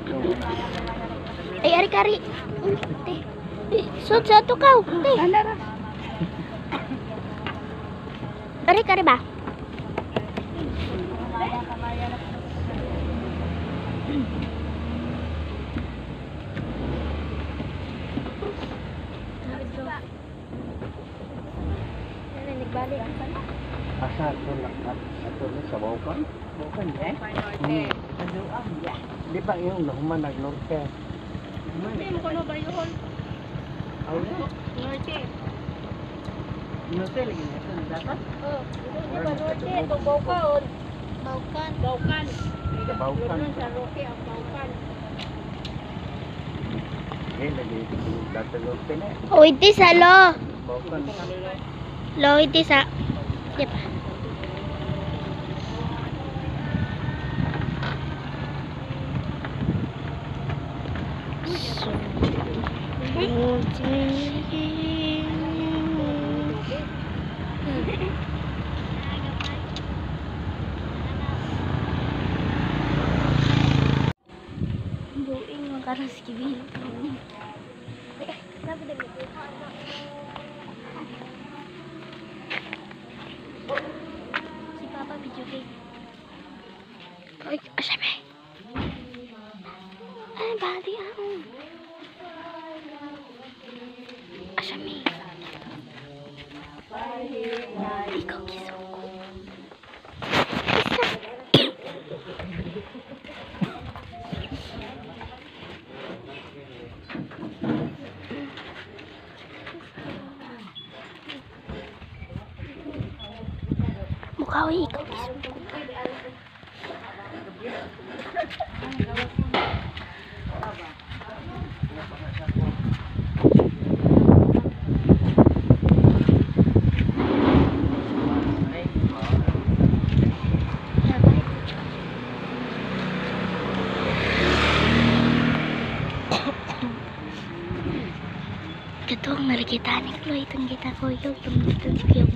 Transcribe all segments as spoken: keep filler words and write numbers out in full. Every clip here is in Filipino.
Ay, ari kari. Te. Sud sa to kaw. Te. Ari kari ba? Nagbalik ang sana. Asa ito lang ito ni sa Baukan? Baukan eh? Hmm. Aduam ya. Di ba yung nahuman nag-norte? Hindi mo kono ba yun? Aw ya? Norte. Norte lagi na ito na dapat? Oh, di ba norte? Ito Baukan. Baukan. Baukan. Sa Baukan. Doon sa Roque ang Baukan. Eh, lagi ito dati norte na eh. O, iti sa lo. Baukan. Lo, iti sa. Yep. Buing makaras kibil. Si Papa video game. Ay, asabi. Ay, bali ako. Asami. Ikaw kisuko. Mukha ko ikaw kisuko. Ito ang nakikita ni Chloe. Itong kita ko yung yung yung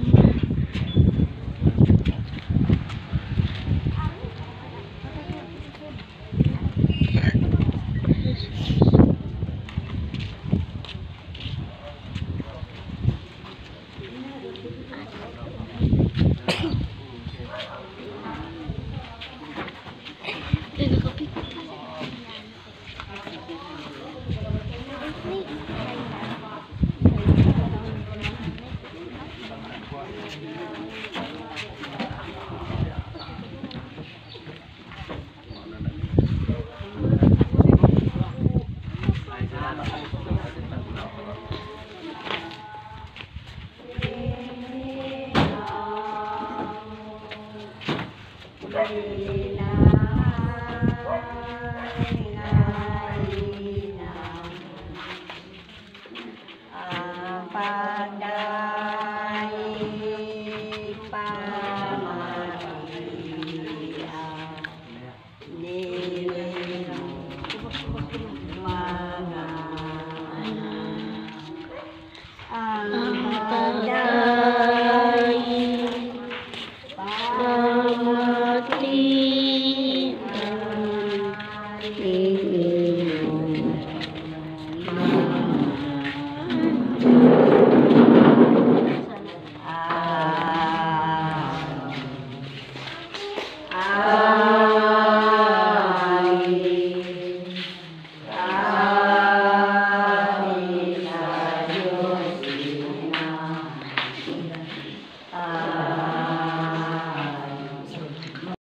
Ah